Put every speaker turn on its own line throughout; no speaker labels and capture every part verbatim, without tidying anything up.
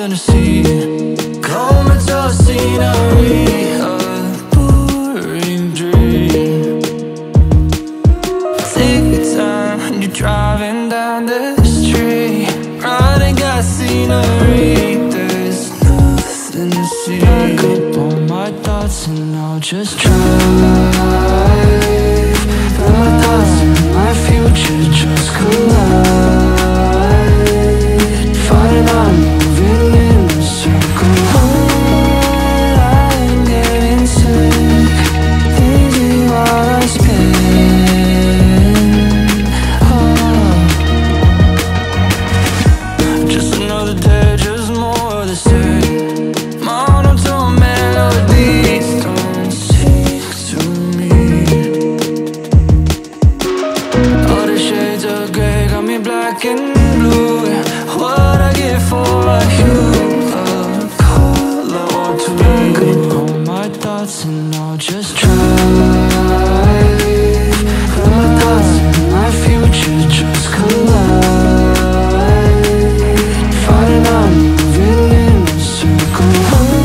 than a sea. Comatose scenery, a boring dream. Take your time when you're driving down the street. Running got scenery, there's nothing to see. Back up all my thoughts and I'll just drive. My thoughts and my future just collide. Fighting I'm moving in a circle. I'm getting sick, thinking while I spin. Oh, just another day, just more of the same. Monotone melodies don't speak to me. All the shades of grey got me black and blue. What I get for a hue, a call I want to wake up all my thoughts and I'll just drive. My thoughts and my future just collide. Fighting I'm moving in a circle.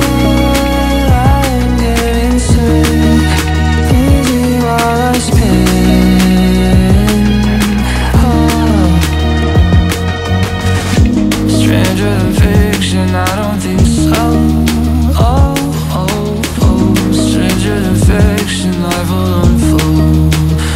I'm getting sick, thinking while I spin. Oh, stranger than fiction, I don't think so. Oh, oh, oh, stranger than fiction, life will unfold.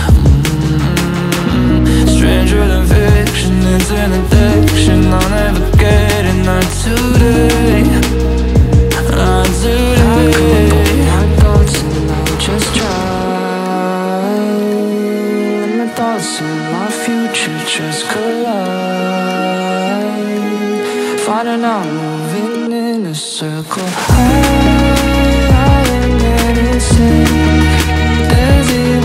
Mm-hmm. Stranger than fiction, it's an addiction. I'll never get it, not today, not today. My thoughts and I'll just try. My thoughts and my future just collide. Finding I'm moving in a circle. I, I am getting sick. There's the